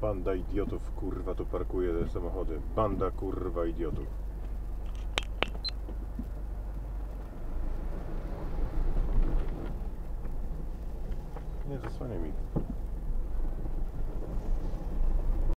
Banda idiotów, kurwa, tu parkuje te samochody. Banda, kurwa, idiotów. Nie zasłania mi.